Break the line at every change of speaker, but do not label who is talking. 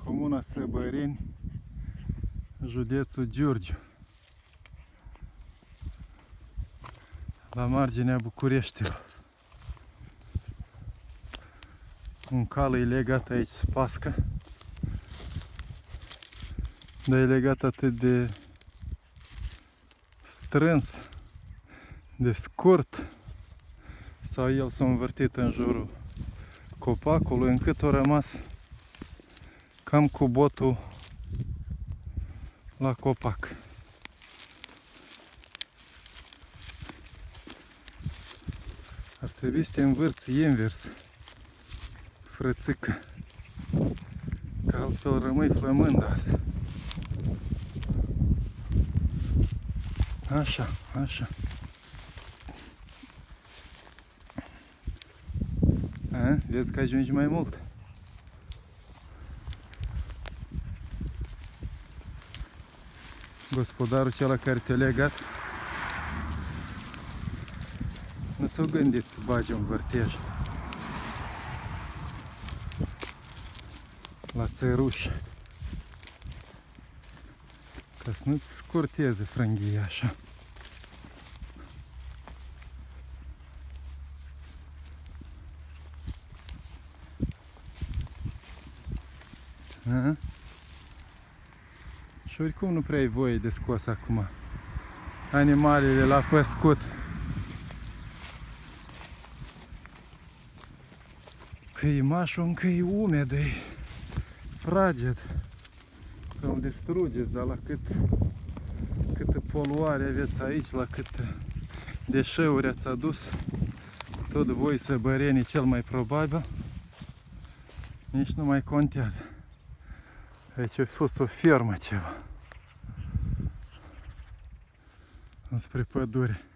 Comuna Săbăreni, județul Giurgiu, la marginea Bucureștilor. Un cal e legat aici, spască, dar e legat atât de strâns, de scurt, sau el s-a învârtit în jurul copacului, încât a rămas cam cu botul la copac. Ar trebui să te învârți invers, frățică, că altfel rămâi flămând azi. Așa, așa. A, vezi că ajungi mai mult. Gospodarul cel care te-a legat nu s-a gândit să bagi un vârtej la țăruș, ca să nu-ți scurteze frânghia așa. A? Și oricum nu prea ai voie de scos acum animalele la păscut. Că e mașul încă e umed, e fraged. Că îl distrugeți, dar la câtă poluare aveți aici, la câte deșeuri ați adus, tot voi săbărenii cel mai probabil, nici nu mai contează. Aici a fost o fermă ceva înspre pădure.